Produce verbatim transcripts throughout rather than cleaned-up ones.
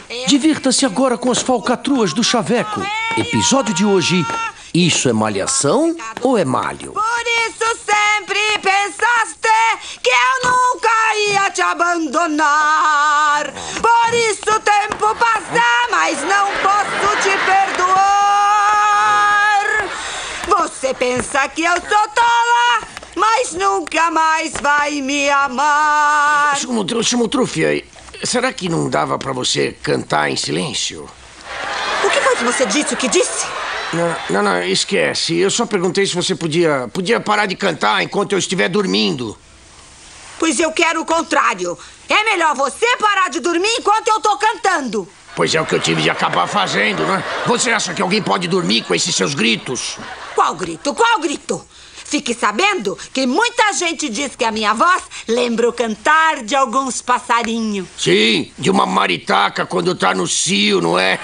Divirta-se agora com as falcatruas do Chaveco. Episódio de hoje: isso é malhação ou é malho? Por isso sempre pensaste que eu nunca ia te abandonar. Por isso o tempo passa, mas não posso te perdoar. Você pensa que eu sou tola, mas nunca mais vai me amar. Chumutrufia, será que não dava pra você cantar em silêncio? O que foi que você disse? O que disse? Não, não, não, esquece. Eu só perguntei se você podia, podia parar de cantar enquanto eu estiver dormindo. Pois eu quero o contrário. É melhor você parar de dormir enquanto eu tô cantando. Pois é o que eu tive de acabar fazendo, né? Você acha que alguém pode dormir com esses seus gritos? Qual grito? Qual grito? Fique sabendo que muita gente diz que a minha voz lembra o cantar de alguns passarinhos. Sim, de uma maritaca quando tá no cio, não é?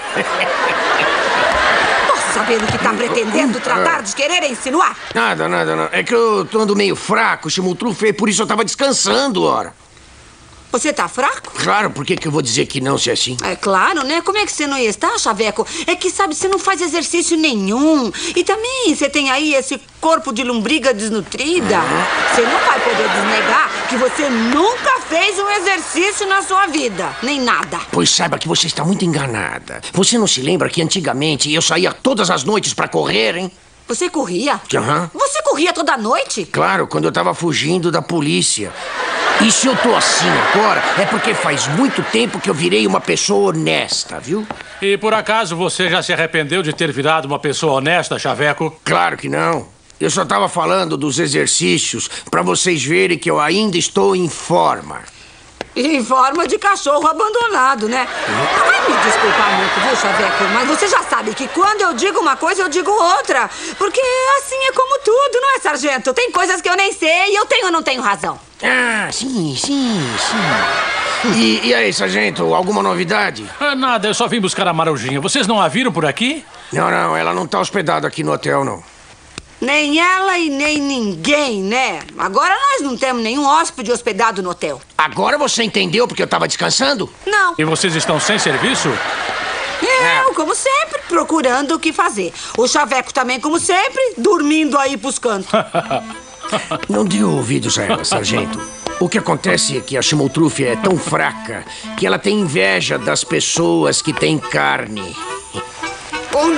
Posso saber o que tá pretendendo tratar de querer insinuar? Nada, nada, não. É que eu tô andando meio fraco, Chumutrufia, e por isso eu tava descansando, ora. Você tá fraco? Claro, por que que eu vou dizer que não se é assim? É claro, né? Como é que você não ia estar, Chaveco? É que, sabe, você não faz exercício nenhum. E também você tem aí esse corpo de lombriga desnutrida. Você não vai poder desnegar que você nunca fez um exercício na sua vida. Nem nada. Pois saiba que você está muito enganada. Você não se lembra que antigamente eu saía todas as noites pra correr, hein? Você corria? Aham. Você corria toda noite? Claro, quando eu tava fugindo da polícia. E se eu tô assim agora, é porque faz muito tempo que eu virei uma pessoa honesta, viu? E por acaso você já se arrependeu de ter virado uma pessoa honesta, Chaveco? Claro que não. Eu só tava falando dos exercícios pra vocês verem que eu ainda estou em forma. Em forma de cachorro abandonado, né? Não vai me desculpar muito, viu, Chaveco? Mas você já sabe que quando eu digo uma coisa, eu digo outra. Porque assim é como tudo, não é, sargento? Tem coisas que eu nem sei e eu tenho ou não tenho razão. Ah, sim, sim, sim. E, e aí, sargento, alguma novidade? Ah, nada, eu só vim buscar a Marujinha. Vocês não a viram por aqui? Não, não, ela não tá hospedada aqui no hotel, não. Nem ela e nem ninguém, né? Agora nós não temos nenhum hóspede hospedado no hotel. Agora você entendeu porque eu tava descansando? Não. E vocês estão sem serviço? Eu, como sempre, procurando o que fazer. O Chaveco também, como sempre, dormindo aí pros cantos. Não dê ouvidos a ela, sargento. O que acontece é que a Chumutrufia é tão fraca que ela tem inveja das pessoas que têm carne. Olha,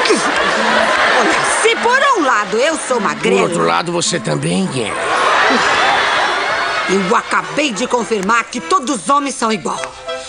se por um lado eu sou magrelo... Do outro lado, você também é. Eu acabei de confirmar que todos os homens são igual.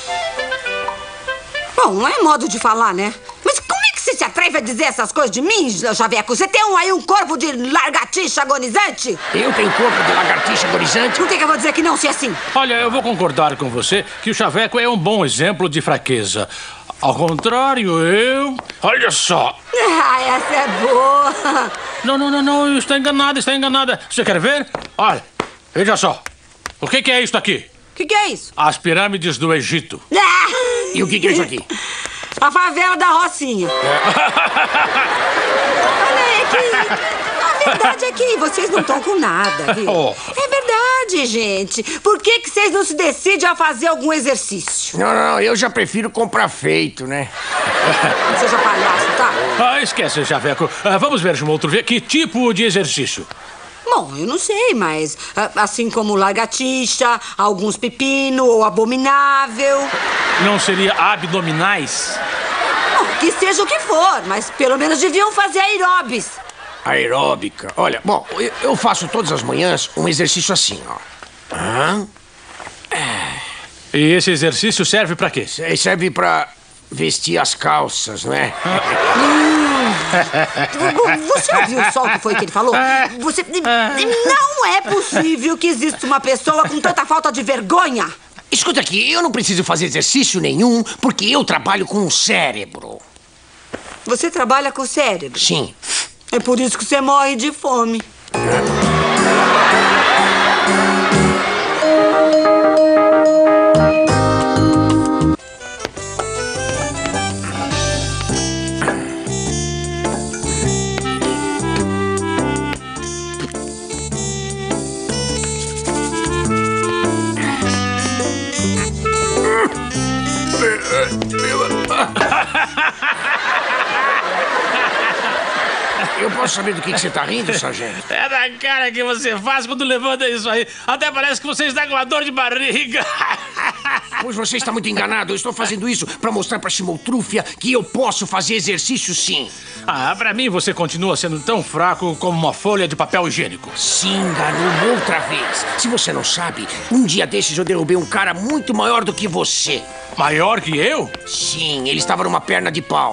Bom, não é modo de falar, né? Mas como é que você se atreve a dizer essas coisas de mim, Chaveco? Você tem um, aí um corpo de lagartixa agonizante? Eu tenho corpo de lagartixa agonizante? Por que que eu vou dizer que não, se é assim? Olha, eu vou concordar com você que o Chaveco é um bom exemplo de fraqueza. Ao contrário, eu... Olha só! Ah, essa é boa! Não, não, não, não, está enganada, está enganada. Você quer ver? Olha, veja só. O que que é isso aqui? O que que é isso? As pirâmides do Egito. Ah! E o que que é isso aqui? A favela da Rocinha. Olha, é que... A verdade é que vocês não estão com nada, viu? Oh. É verdade, gente. Por que que vocês não se decidem a fazer algum exercício? Não, não, eu já prefiro comprar feito, né? Não seja palhaço, tá? Ah, esquece, Chaveco. Ah, vamos ver, Chumutrufia, que tipo de exercício? Bom, eu não sei, mas ah, assim como lagartixa, alguns pepino ou abominável. Não seria abdominais? Bom, que seja o que for, mas pelo menos deviam fazer aeróbis. Aeróbica. Olha, bom, eu- eu faço todas as manhãs um exercício assim, ó. Hã? E esse exercício serve pra quê? Isso aí serve pra vestir as calças, não é? Você ouviu só o que foi que ele falou? Você... Não é possível que exista uma pessoa com tanta falta de vergonha. Escuta aqui, eu não preciso fazer exercício nenhum porque eu trabalho com o cérebro. Você trabalha com o cérebro. Sim. É por isso que você morre de fome. Eu posso saber do que, que você tá rindo, sargento? É da cara que você faz quando levanta isso aí. Até parece que você está com uma dor de barriga. Pois você está muito enganado. Eu estou fazendo isso para mostrar para Chimoltrufia que eu posso fazer exercício sim. Ah, pra mim você continua sendo tão fraco como uma folha de papel higiênico. Se enganou outra vez. Se você não sabe, um dia desses eu derrubei um cara muito maior do que você. Maior que eu? Sim, ele estava numa perna de pau.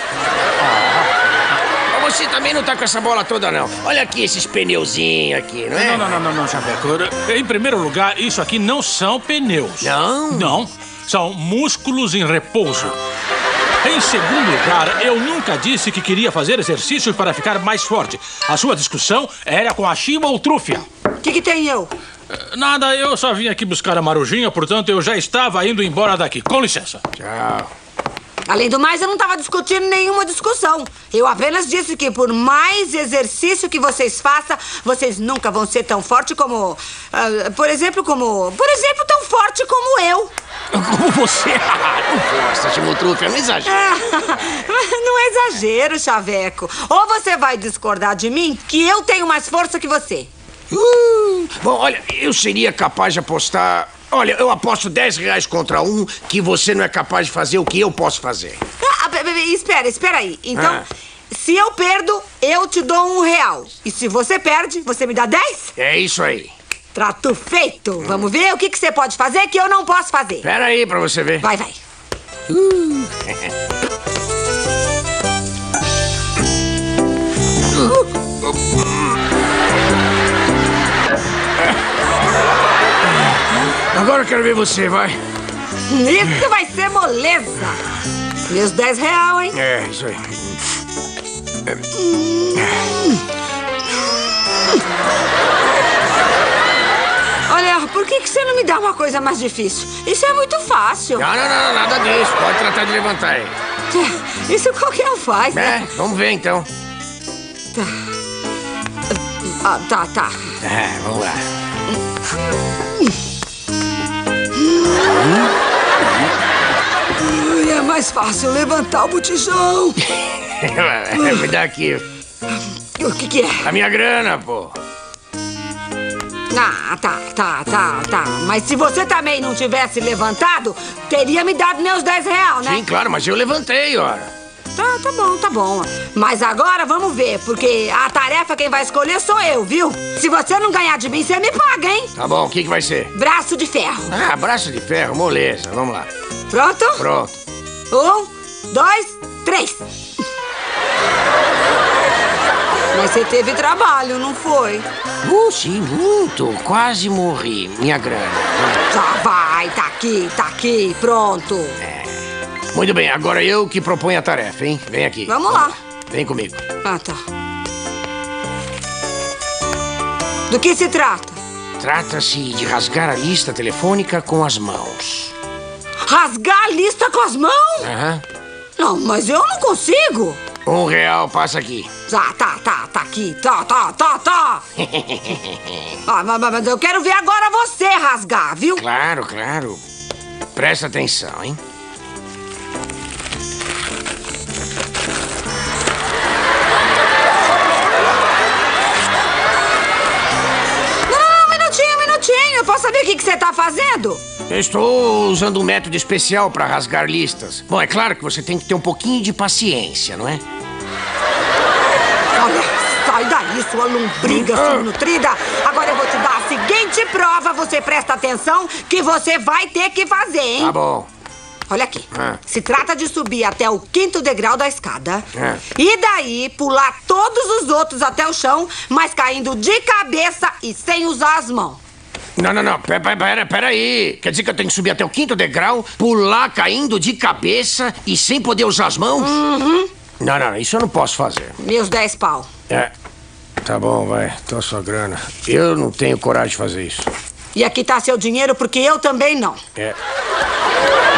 Mas você também não tá com essa bola toda, não. Olha aqui esses pneuzinhos aqui, não é? Não, não, não, não, não, Chaveco. Em primeiro lugar, isso aqui não são pneus. Não? Não, são músculos em repouso. Em segundo lugar, eu nunca disse que queria fazer exercícios para ficar mais forte. A sua discussão era com a Chimoltrufia. O que, que tem eu? Nada, eu só vim aqui buscar a Marujinha, portanto eu já estava indo embora daqui. Com licença. Tchau. Além do mais, eu não estava discutindo nenhuma discussão. Eu apenas disse que por mais exercício que vocês façam, vocês nunca vão ser tão forte como... Uh, por exemplo, como... Por exemplo, tão forte como eu. Como você? Não gosta, Chimoltrufia, não exagera. Não é exagero, Chaveco. Ou você vai discordar de mim, que eu tenho mais força que você. Uh, bom, olha, eu seria capaz de apostar... Olha, eu aposto dez reais contra um que você não é capaz de fazer o que eu posso fazer. Ah, espera, espera aí. Então, Ah. se eu perdo, eu te dou um real. E se você perde, você me dá dez? É isso aí. Trato feito. Vamos ver o que, que você pode fazer que eu não posso fazer. Pera aí pra você ver. Vai, vai. Agora eu quero ver você, vai. Isso vai ser moleza. Meus dez real, hein? É, isso aí. Olha, por que, que você não me dá uma coisa mais difícil? Isso é muito fácil. Não, não, não, nada disso. Pode tratar de levantar aí. Isso qualquer um faz, né? É, vamos ver então. Ah, tá, tá. É, vamos lá. É mais fácil levantar o botijão. Me dá aqui. O que que é? A minha grana, pô. Ah, tá, tá, tá, tá. Mas se você também não tivesse levantado, teria me dado meus dez real, né? Sim, claro, mas eu levantei, ora. Tá, tá bom, tá bom. Mas agora vamos ver, porque a tarefa quem vai escolher sou eu, viu? Se você não ganhar de mim, você me paga, hein? Tá bom, o que, que vai ser? Braço de ferro. Ah, braço de ferro, moleza. Vamos lá. Pronto? Pronto. Um, dois, três. Mas você teve trabalho, não foi? Uh, sim, muito. Quase morri. Minha grana. Já vai, tá aqui, tá aqui, pronto. Muito bem, agora eu que proponho a tarefa, hein? Vem aqui. Vamos lá. Vem comigo. Ah, tá. Do que se trata? Trata-se de rasgar a lista telefônica com as mãos. Rasgar a lista com as mãos? Aham. Não, mas eu não consigo. Um real, passa aqui. Tá, tá, tá, tá aqui. Tá, tá, tá, tá. Ah, mas, mas eu quero ver agora você rasgar, viu? Claro, claro. Presta atenção, hein? Não, um minutinho, um minutinho. Eu posso saber o que, que você tá fazendo? Eu estou usando um método especial para rasgar listas. Bom, é claro que você tem que ter um pouquinho de paciência, não é? Olha, sai daí, sua lombriga subnutrida. Agora eu vou te dar a seguinte prova. Você presta atenção que você vai ter que fazer, hein? Tá bom. Olha aqui. Ah. Se trata de subir até o quinto degrau da escada. Ah. E daí pular todos os outros até o chão, mas caindo de cabeça e sem usar as mãos. Não, não, não. Pera, pera, pera aí. Quer dizer que eu tenho que subir até o quinto degrau, pular caindo de cabeça e sem poder usar as mãos? Uhum. Não, não, isso eu não posso fazer. Meus dez pau. É. Tá bom, vai. Tô a sua grana. Eu não tenho coragem de fazer isso. E aqui tá seu dinheiro, porque eu também não. É.